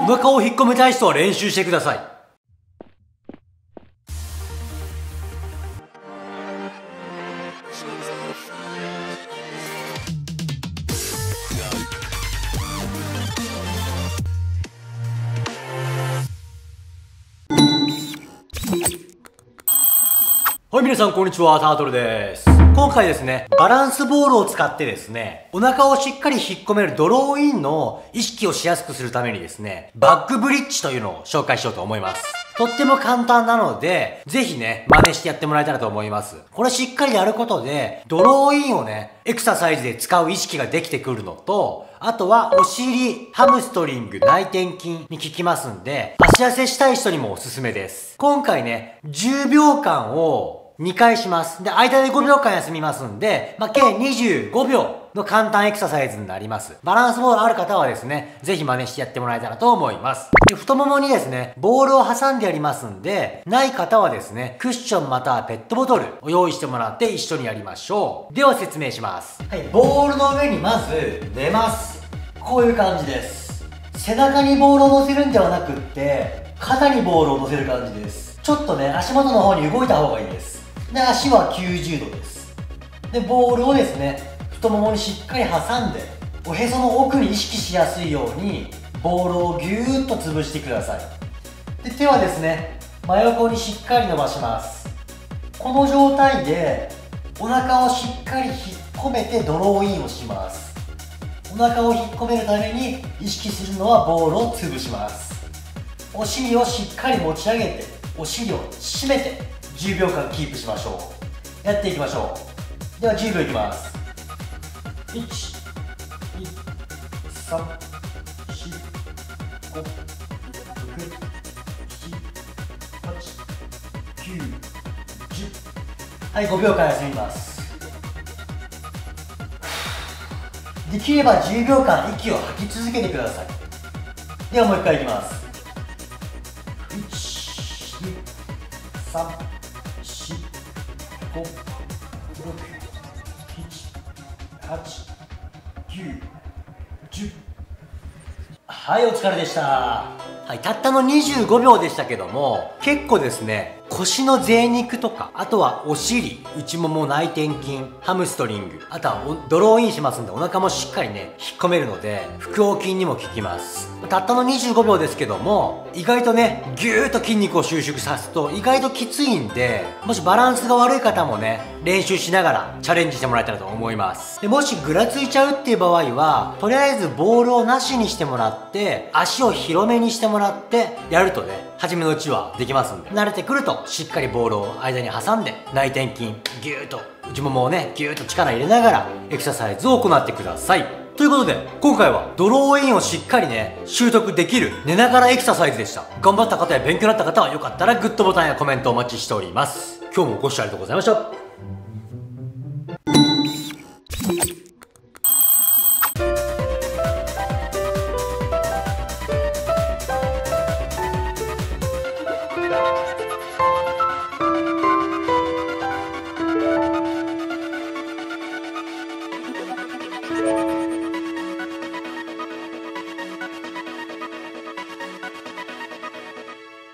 お腹を引っ込めたい人は練習してください。はい、皆さんこんにちは、タートルです。今回ですね、バランスボールを使ってですね、お腹をしっかり引っ込めるドローインの意識をしやすくするためにですね、バックブリッジというのを紹介しようと思います。とっても簡単なので、ぜひね、真似してやってもらえたらと思います。これしっかりやることで、ドローインをね、エクササイズで使う意識ができてくるのと、あとはお尻、ハムストリング、内転筋に効きますんで、足痩せしたい人にもおすすめです。今回ね、10秒間を2回します。で、間で5秒間休みますんで、計25秒の簡単エクササイズになります。バランスボールある方はですね、ぜひ真似してやってもらえたらと思います。で、太ももにですね、ボールを挟んでやりますんで、ない方はですね、クッションまたはペットボトルを用意してもらって一緒にやりましょう。では説明します。はい、ボールの上にまず寝ます。こういう感じです。背中にボールを乗せるんではなくって、肩にボールを乗せる感じです。ちょっとね、足元の方に動いた方がいいです。で、足は90度です。で、ボールをですね、太ももにしっかり挟んで、おへその奥に意識しやすいように、ボールをぎゅーっと潰してください。で、手はですね、真横にしっかり伸ばします。この状態で、お腹をしっかり引っ込めてドローインをします。お腹を引っ込めるために意識するのはボールを潰します。お尻をしっかり持ち上げて、お尻を締めて、10秒間キープしましょう。やっていきましょう。では10秒いきます。1、2、3、4、5、6、7、8、9、10。はい、5秒間休みます。できれば10秒間息を吐き続けてください。ではもう一回いきます。1、2、3、4、5、6、7、8、9、10。はい、お疲れでした。はい、たったの25秒でしたけども、結構ですね、腰の贅肉とか、あとはお尻、内もも、内転筋、ハムストリング、あとはドローインしますんでお腹もしっかりね、引っ込めるので、腹横筋にも効きます。たったの25秒ですけども、意外とね、ぎゅーっと筋肉を収縮さすと意外ときついんで、もしバランスが悪い方もね、練習しながらチャレンジしてもらえたらと思います。で、もしぐらついちゃうっていう場合は、とりあえずボールをなしにしてもらって、足を広めにしてもらって、やるとね、初めのうちはできますんで、慣れてくるとしっかりボールを間に挟んで内転筋ギューッと内ももをねギューッと力入れながらエクササイズを行ってください。ということで今回はドローインをしっかりね習得できる寝ながらエクササイズでした。頑張った方や勉強になった方はよかったらグッドボタンやコメントお待ちしております。今日もご視聴ありがとうございました。